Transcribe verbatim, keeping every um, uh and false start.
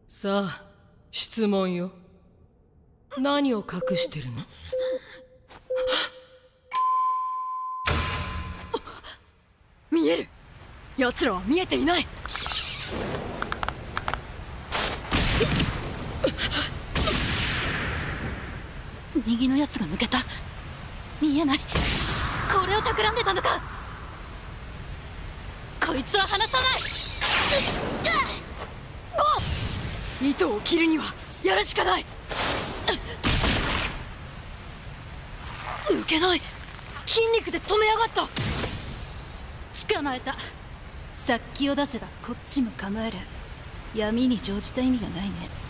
さあ、質問よ。何を隠してるの？ 見える。奴らは見えていない。右のやつが抜けた。見えない。これを企んでたのか。こいつは離さない。糸を切るにはやるしかない。抜けない。筋肉で止めやがった。 捕まえた。殺気を出せばこっちも構える。闇に乗じた意味がないね。